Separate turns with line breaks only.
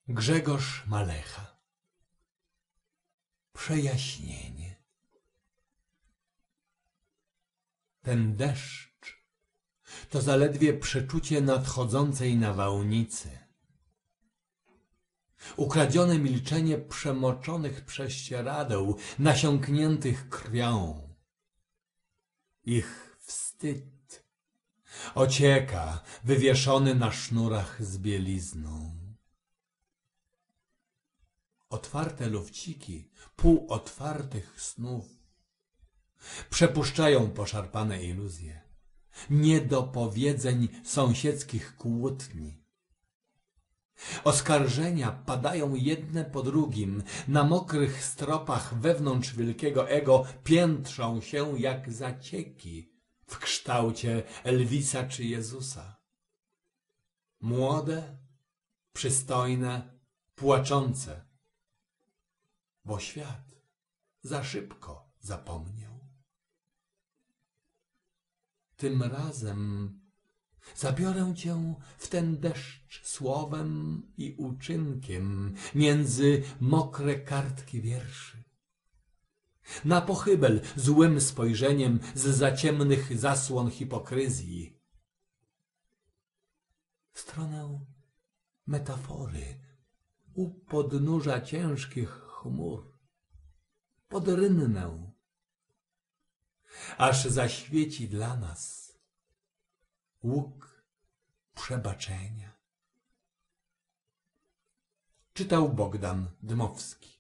Grzegorz Malecha. Przejaśnienie. Ten deszcz to zaledwie przeczucie nadchodzącej nawałnicy. Ukradzione milczenie przemoczonych prześcieradeł, nasiąkniętych krwią. Ich wstyd ocieka, wywieszony na sznurach z bielizną. Otwarte lufciki półotwartych snów przepuszczają poszarpane iluzje, niedopowiedzeń sąsiedzkich kłótni. Oskarżenia padają jedne po drugim, na mokrych stropach wewnątrz wielkiego ego piętrzą się jak zacieki w kształcie Elwisa czy Jezusa. Młode, przystojne, płaczące, bo świat za szybko zapomniał. Tym razem zabiorę cię w ten deszcz słowem i uczynkiem między mokre kartki wierszy. Na pochybel złym spojrzeniem z zaciemnych zasłon hipokryzji. W stronę metafory u podnóża ciężkich chmur. Podrynnę, aż zaświeci dla nas łuk przebaczenia. Czytał Bogdan Dmowski.